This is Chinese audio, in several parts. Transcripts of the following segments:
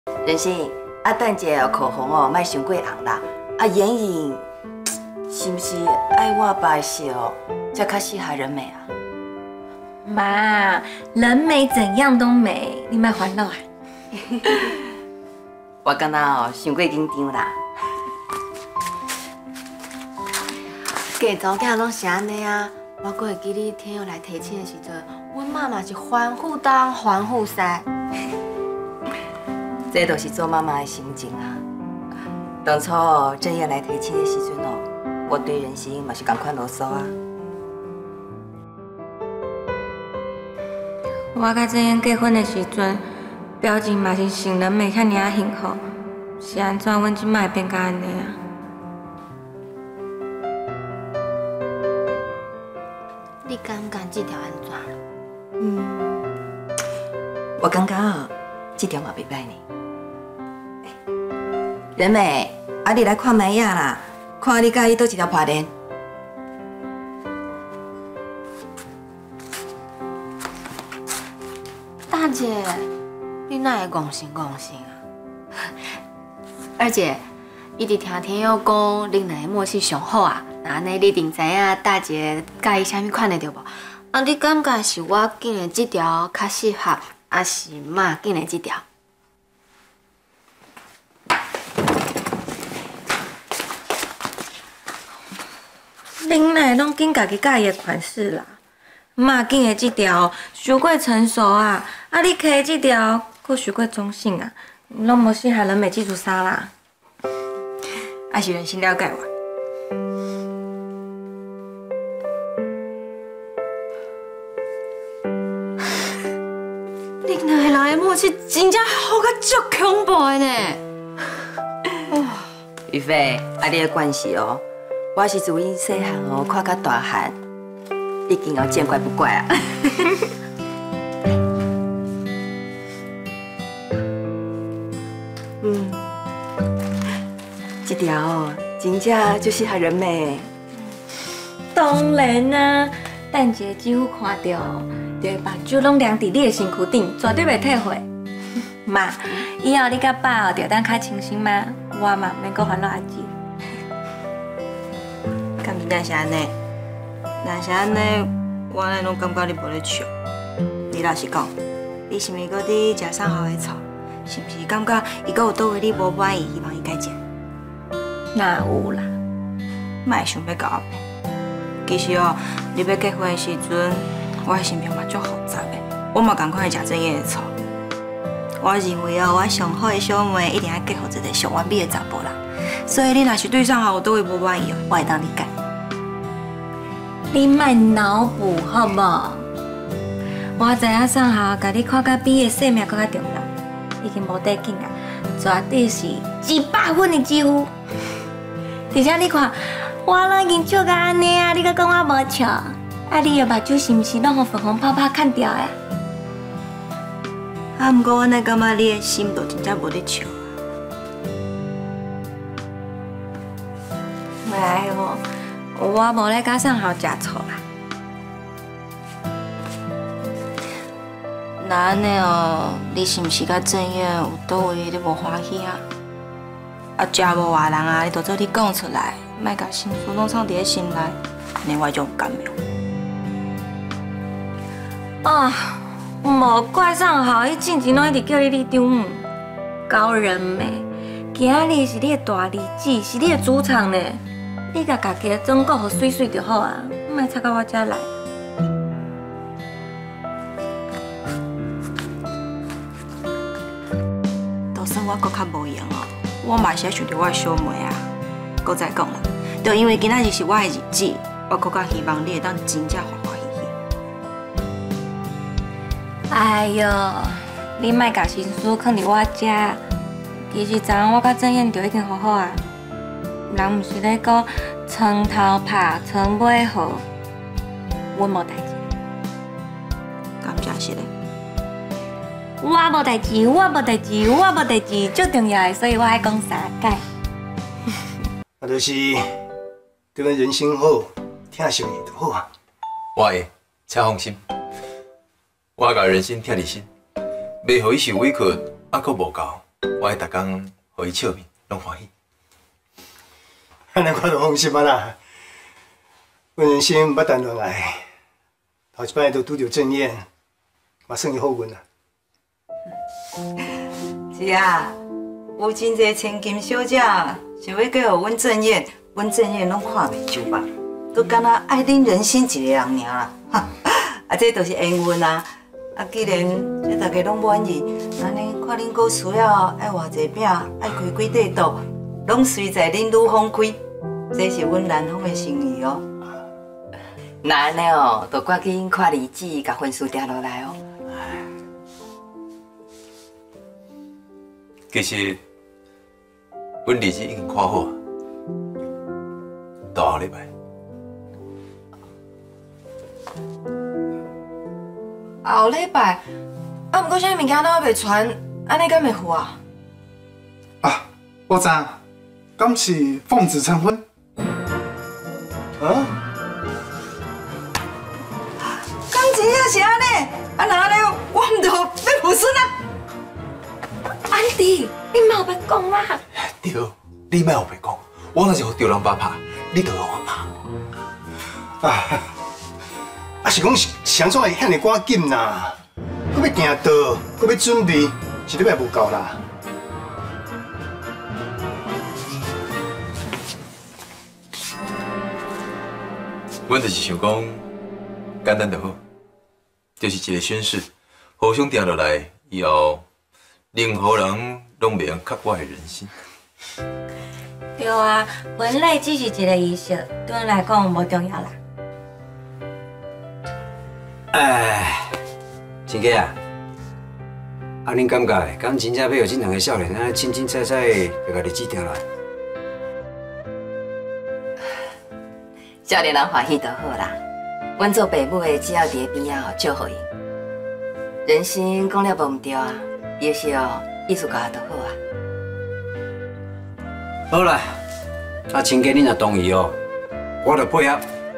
仁心，啊，等者口红哦，莫伤过红啦。啊，眼影是不是爱我白色哦，才较适合人美啊？ 妈，人美怎样都美，你莫烦恼啊。 我感觉哦，伤过紧张啦。家族囝拢是安尼啊，我阁会记你天佑来提亲的时阵，阮妈嘛是欢呼东欢呼西。这都是做妈妈的心情啊。当初哦，正燕来提亲的时阵哦，我对仁心嘛是同款啰嗦啊。 我甲正燕结婚的时阵，表情嘛是成人袂遐尔幸福，是安怎阮即摆会变甲安尼啊？ 你感觉这条安怎？我感觉哦，这条嘛袂歹呢。仁美，啊，你来看卖呀啦，看你介意倒一条破链。大姐，你哪会戆心啊？二姐，一直听天佑讲，恁两个默契上好啊。那安尼你一定知影大姐介意啥物款的对无？啊，你感觉是我拣的这条较适合，还是妈拣的这条？ 恁哪会拢拣家己介意的款式啦？妈拣的这条伤过成熟啊，啊你摕的这条佫伤过中性啊，拢无适合人美基础衫啦。 还是仁心了解我。恁两个人的默契真正好到足恐怖的呢！哇，玉飞，啊你的关系哦，我是自阮细汉哦看到大汉，已经哦见怪不怪啊。这条哦，真正就适合人美。 当然啊，等一个几乎看到，就会目睭拢亮伫你的身躯顶，绝对袂退回。妈，以后你甲爸哦，就当较清醒嘛，我嘛免阁烦恼阿姊。 敢真正是安尼？若是安尼，我安尼拢感觉你无咧笑。你老实讲，你是毋是搁伫食上好的醋？是毋是感觉伊搁有倒位你无满意，希望伊改进？ 哪有啦？ 莫想要甲我骗。其实哦，你要结婚的时阵，我的心情嘛足复杂的。我嘛共款会食正业的醋。我认为哦，我上好的小妹一定要嫁予一个上完美的查甫人。所以你若是对上好有倒位无满意哦，我会当理解。 你莫脑补好无？我知影上校甲你看甲比的性命搁较重要，已经无得紧啊，绝对是100分的几乎。而且你看，我拢已经笑到安尼啊，你搁讲我无笑，啊你的目睭是毋是拢互粉红泡泡看掉的？ 啊，不过我那感觉你的心都真正无咧笑。 哎呦，我无咧甲上校食醋啦。 那安尼哦，你是毋是甲正燕有倒位你无欢喜啊？啊，食无外人啊，你就做你讲出来，莫甲心事拢藏伫咧心内，安尼我就有甘妙。 啊，莫怪上校，伊之前拢一直叫你李长母，高人美。今仔日是你的大日子，是你的主场呢，你甲家己的装顾好水水就好啊，莫插到我遮来。 就算我搁较无用哦，我嘛是想着我的小妹啊。搁再讲啦，就因为今仔日是我的日子，我搁较希望你会当真正欢欢喜喜。 哎哟，你莫甲心思放伫我遮。其实昨昏我甲正燕就已经好好啊，人毋是咧讲床头拍，床尾和，阮无代志。 感谢是咧。 我无代志，我无代志，我无代志，最重要的，所以我爱讲3届。 啊，就是对咱人生好，疼惜伊就好啊。 我会，请放心。我甲人心疼你心，袂互伊受委屈，还佫无够， 我会逐工互伊笑面，拢欢喜。 安尼我就放心啊啦。阮人生捌谈恋爱，头一摆都拄着郑燕，嘛算是好运啦。 是啊，有真侪千金小姐想要嫁互阮郑燕，阮郑燕拢看袂上眼，都敢若爱恁人心一个人尔啦。啊，这就是缘分啊！啊，既然这大家拢满意，安尼看恁哥需要爱偌济饼，爱开几块刀，拢随在恁女方开，这是阮男方的心意哦。那安尼哦，就赶紧看日子，甲婚事定落来哦。 其实，阮日子已经看好啊，到后礼拜。 后礼拜，啊，毋过啥物件都还袂传，安尼敢会好啊？ 啊，我知，敢是奉子成婚？ 啊？ 敢真正是安尼？啊，那安尼我毋就要抱孙啊？ 安迪，你莫要讲啦。 对，你莫后白讲，我若是互丢人爸拍，你就互我拍。 啊是讲是安怎会遐尼赶紧呐？佮要订刀，佮要准备，一礼拜无够啦。 阮就是想讲，简单就好，就是一个宣誓，互相定落来以后，任何人拢袂用刻我的人心。 对啊，婚礼只是一个仪式，对阮来讲无重要啦。 哎，亲家啊，啊恁感觉的？敢真正要有这两个少年安尼清清彩彩就甲日子定落来？ 少年人欢喜就好啦。阮做爸母的只要伫边仔祝福伊。人生讲了无毋对啊，有时哦意思教就好啊。 好啦，啊亲家恁若同意哦，我就配合。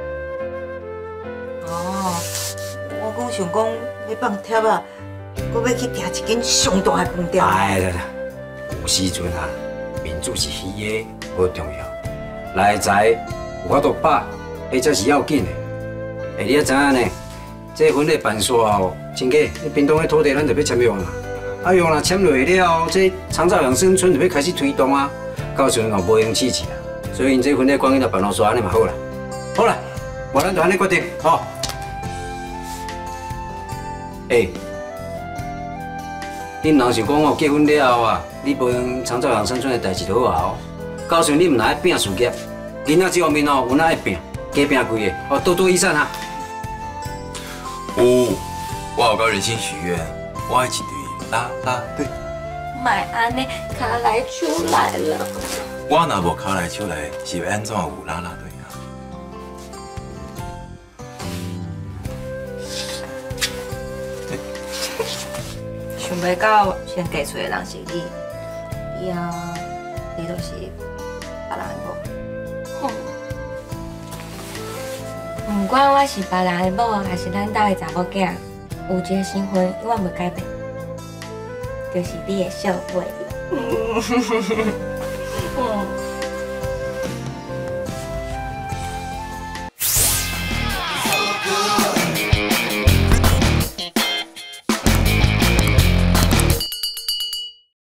哦，我讲想讲要放贴啊，搁要去订一间上大的饭店。 哎啦啦，有时阵啊，面子是虚的，无重要。内在有法度把，迄才是要紧的。哎，你也知影呢，这婚礼办煞后，亲家，你屏东的土地咱就要签约啦。啊，约若签落了，这长照养生村就要开始推动啊。到时阵哦，无用试试啊。所以因这婚礼赶紧就办落煞，安尼嘛好啦。好啦，我咱就安尼决定，吼。哎，恁若是讲哦，结婚了后啊，你无用长照养生村的代志就好啊哦。到时阵你毋若爱拼事业，囡仔这方面哦，有哪爱拼，加拼几个哦，多多益善哈。 有，我有甲人生许愿，我爱一队啦啦队。 买安尼，卡来出来了。 我若无卡来手来，是要安怎有啦啦队啊？ 想袂到先嫁出的人是你，以后你就是别人的某。 不管我是别人的某，还是咱家的查某囝，有一个身份永远袂改变，就是你的小妹。